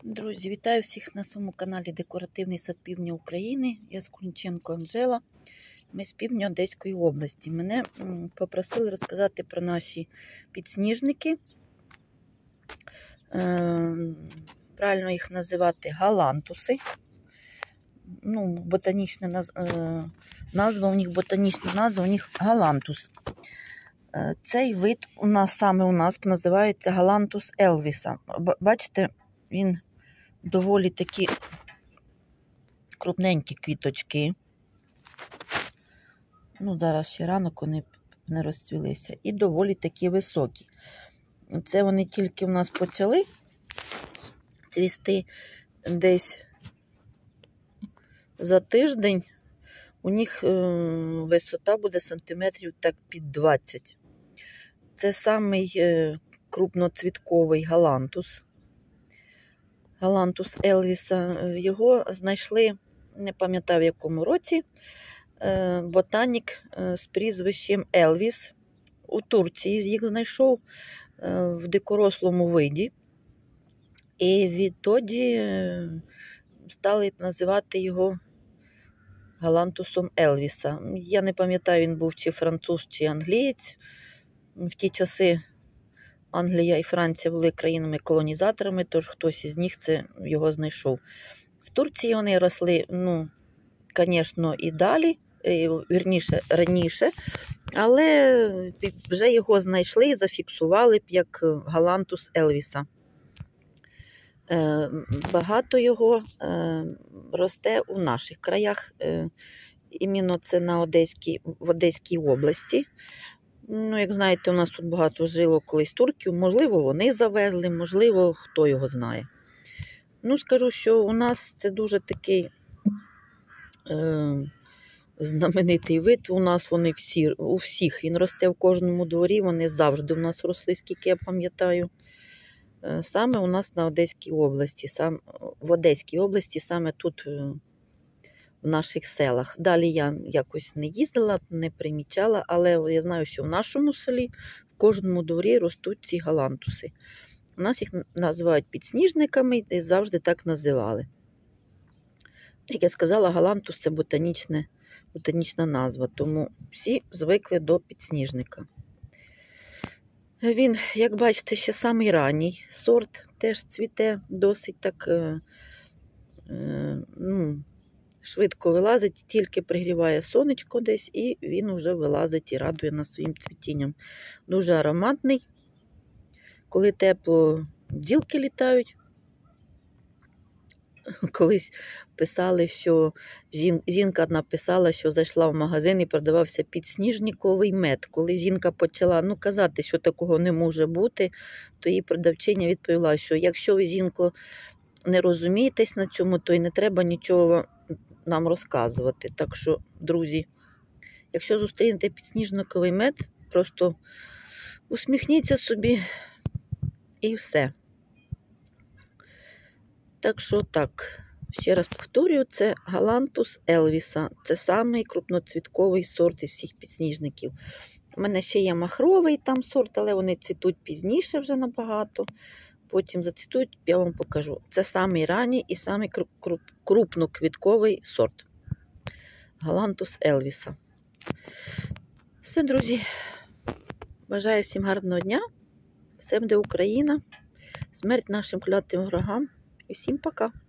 Друзі, вітаю всіх на своєму каналі Декоративний сад Півдня України. Я Скунченко Анжела. Ми з півдня Одеської області. Мене попросили розказати про наші підсніжники. Правильно їх називати галантуси. Ботанічна назва у них, галантус. Цей вид у нас називається галантус елвіса. Бачите, він доволі такі крупненькі квіточки. Зараз ще ранок вони не розцвілися. І доволі такі високі. Це вони тільки в нас почали цвісти десь за тиждень. У них висота буде сантиметрів так під 20. Це самий крупноцвітковий галантус. Галантус елвіса. Його знайшли, не пам'ятаю в якому році, ботанік з прізвищем Елвіс. У Турції їх знайшов в дикорослому виді. І відтоді стали називати його галантусом Елвіса. Я не пам'ятаю, він був чи француз, чи англієць. В ті часи Англія і Франція були країнами-колонізаторами, тож хтось із них його знайшов. В Турції вони росли, звісно, і далі, вірніше, раніше, але вже його знайшли і зафіксували як галантус елвіса. Багато його росте у наших краях, іменно це в Одеській області. Як знаєте, у нас тут багато жило колись турків, можливо, вони завезли, можливо, хто його знає. Скажу, що у нас це дуже такий знаменитий вид, у нас вони у всіх, він росте в кожному дворі, вони завжди у нас росли, скільки я пам'ятаю. Саме у нас на Одеській області, в Одеській області, саме тут, в наших селах. Далі я якось не їздила, не примічала, але я знаю, що в нашому селі в кожному дворі ростуть ці галантуси. У нас їх називають підсніжниками і завжди так називали. Як я сказала, галантус – це ботанічна назва, тому всі звикли до підсніжника. Він, як бачите, ще самий ранній сорт, теж цвіте досить так, швидко вилазить, тільки пригріває сонечко десь, і він вже вилазить і радує нас своїм цвітінням. Дуже ароматний. Коли тепло, бджілки літають. Колись писали, що жінка написала, що зайшла в магазин і продавався підсніжниковий мед. Коли жінка почала казати, що такого не може бути, то їй продавчиня відповіла, що якщо ви, жінко, не розумієтесь на цьому, то й не треба нічого нам розказувати. Так що, друзі, якщо зустрінете підсніжниковий мед, просто усміхніться собі і все. Так що так, ще раз повторюю, це галантус елвіса. Це самий крупноцвітковий сорт із всіх підсніжників. У мене ще є махровий там сорт, але вони цвітуть пізніше вже набагато. Потім зацвітуть, я вам покажу. Це самий ранній і самий крупноквітковий сорт. Галантус елвіса. Все, друзі. Бажаю всім гарного дня. Все буде Україна. Смерть нашим клятим ворогам. І всім пока.